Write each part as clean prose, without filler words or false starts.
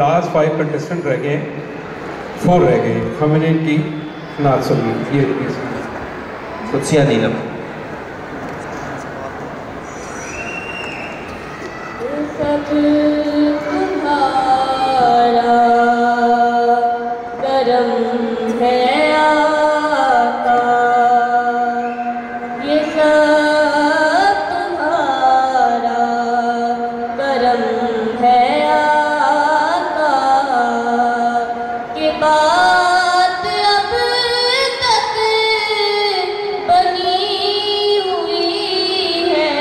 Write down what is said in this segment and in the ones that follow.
Last 5 contestant रह गए हैं, 4 रह गए, हमने इनकी नात सुनी। ये कुत्सिया नीलम। तुम्हारा करम है आका, ये सब तुम्हारा करम है आका, के बात अब तक बनी हुई है,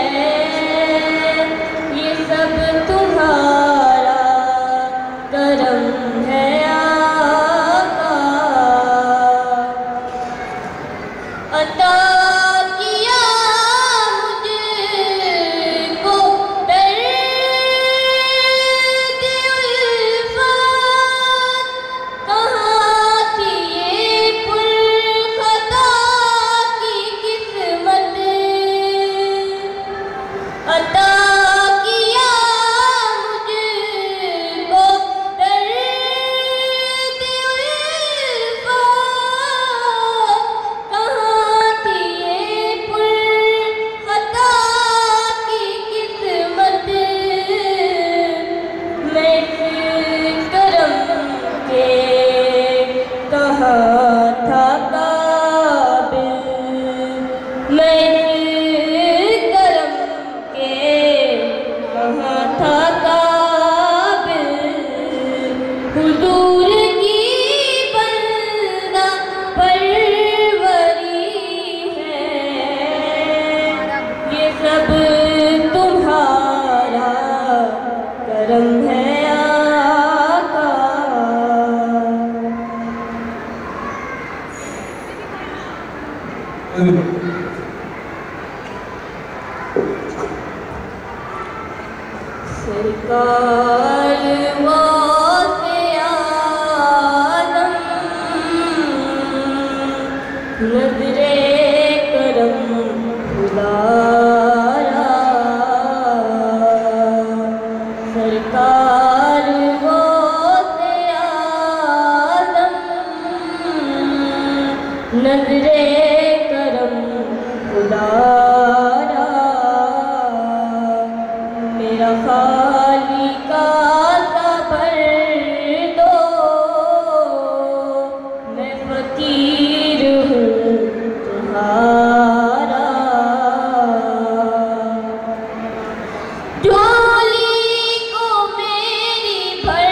ये सब तुम्हारा करम है आका। अता किया मुझको दर्द उल्फत, कहाँ थी ये पुरखता की किस्मत। अता किया मुझको दर्द उल्फत, कहाँ थी ये पुरखता की किस्मत। मैं इस करम के कहाँ था काबिल, मैं इस करम के कहाँ था काबिल। हुजूर की बंदा परवरी है, ये सब तुम्हारा करम है आका। सरकार वासे आलम, नजरे करम खुदारा, सरकार वासे आलम, नजरे